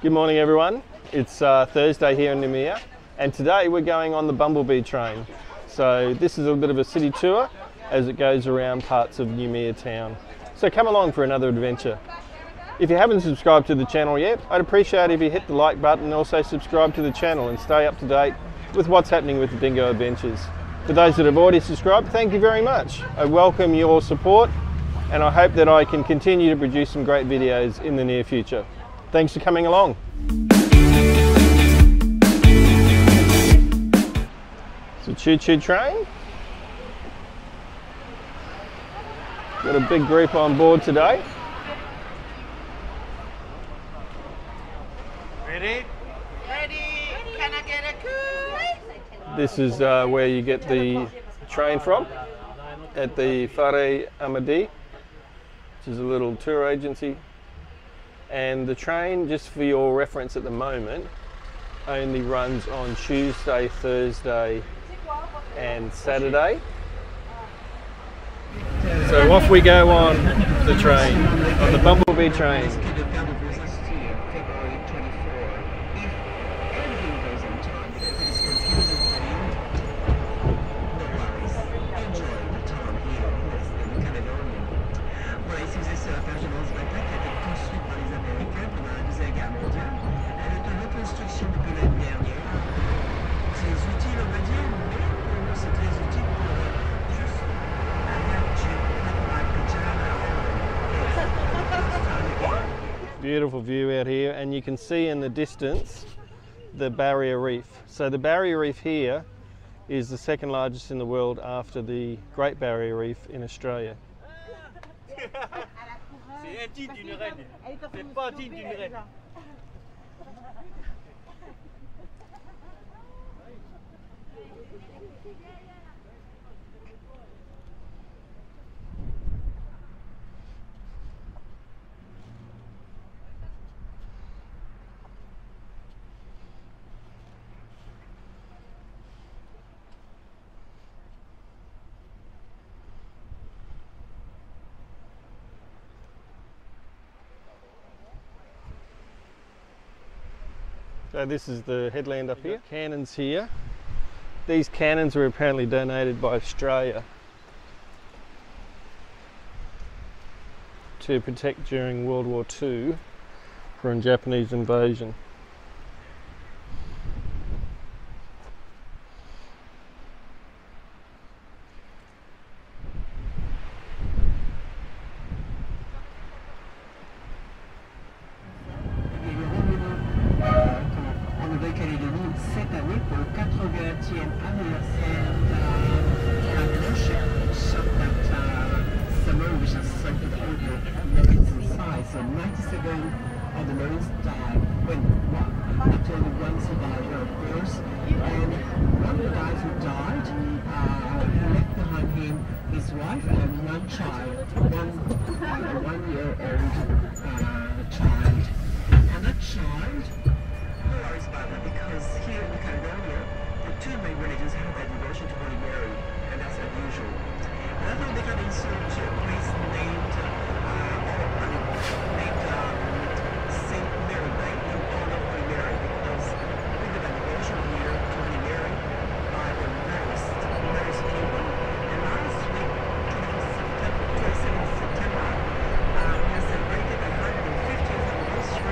Good morning everyone. It's Thursday here in Noumea, and today we're going on the Bumblebee train. So this is a bit of a city tour as it goes around parts of Noumea town. So come along for another adventure. If you haven't subscribed to the channel yet, I'd appreciate if you hit the like button and also subscribe to the channel and stay up to date with what's happening with the Dingo Adventures. For those that have already subscribed, thank you very much. I welcome your support and I hope that I can continue to produce some great videos in the near future. Thanks for coming along. It's a Tchou Tchou Train. Got a big group on board today. Ready? Ready. Can I get a coup? This is where you get the train from, at the Faubourg Blanchot, which is a little tour agency. And the train, just for your reference at the moment, only runs on Tuesday, Thursday and Saturday. So off we go on the train, on the Bumblebee train. Beautiful view out here, and you can see in the distance the barrier reef. So the barrier reef here is the second largest in the world after the Great Barrier Reef in Australia. C'est indigne d'une reine. C'est pas digne d'une reine. So this is the headland up here. Cannons here. These cannons were apparently donated by Australia to protect during World War II from Japanese invasion. Caledonie cette année pour le 80e anniversaire de la cloche, shot that summer, which is something over in size. So 97 of the Marines died when after only one survivor, of course. And one of the guys who died, he left behind him his wife and one child, one 1-year-old child. And that child, worries about that because here in Caledonia, the two main religions have their devotion to Holy Mary, and that's unusual. And I thought they got in search of a place named Saint Mary, named in honor of Holy Mary, because we have a devotion here to Holy Mary by the Mary's people. And last week, 27th September, we have celebrated the 150th anniversary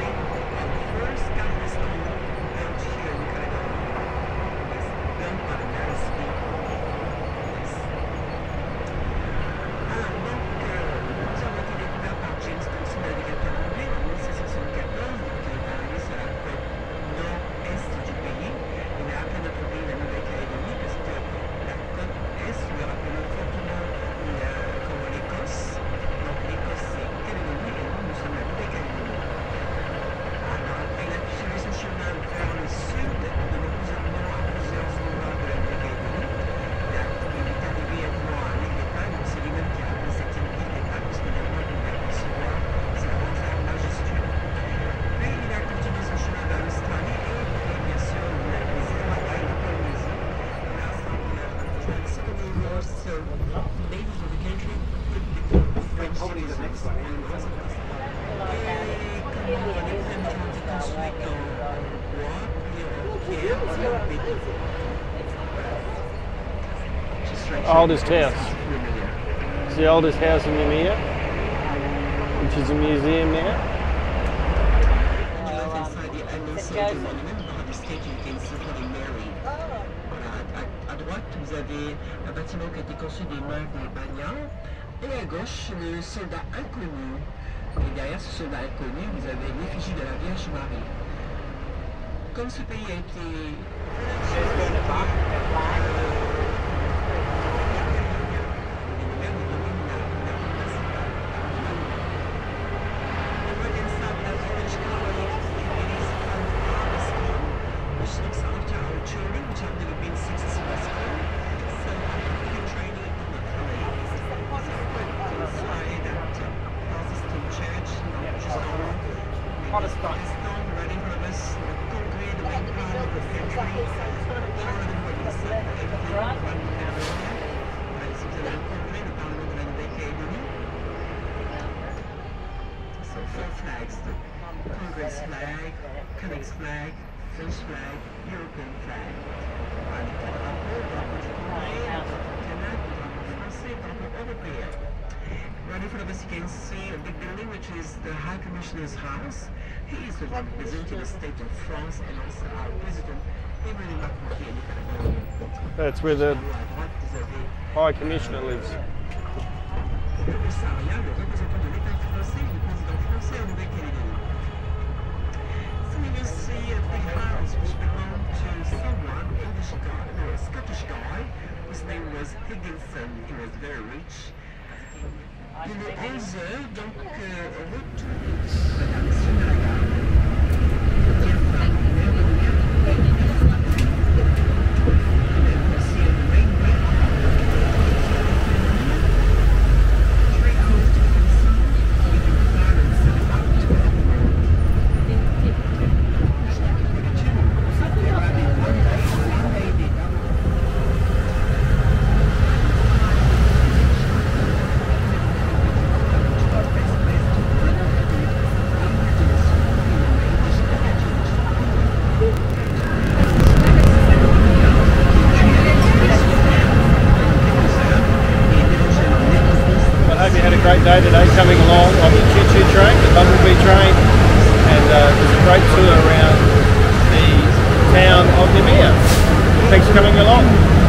Oldest house. It's the oldest house in Noumea, which is a museum now. À droite, vous avez un bâtiment qui a été conçu des mains des Bagnards. Et à gauche, le soldat inconnu. Et derrière ce soldat inconnu, vous avez l'effigie de la Vierge Marie. Comme ce pays a été flag, Canade's flag, French flag, European flag. Right in front of us you can see a big building which is the High Commissioner's house. He is the one representing the state of France and also our president. That's where the High Commissioner lives. Which belonged to someone, English guy, no, a Scottish guy, whose name was Higginson. He was very rich. Il est 11 heures, donc retour. Madame Sunaga. Great day today coming along on the Tchou Tchou Train, the Bumblebee Train, and there's a great tour around the town of Noumea. Thanks for coming along.